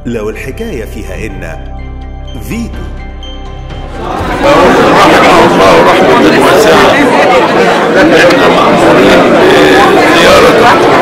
لو الحكاية فيها إن فيتو. رحمه الله رحمة واسعة. احنا مأمورين بزيارة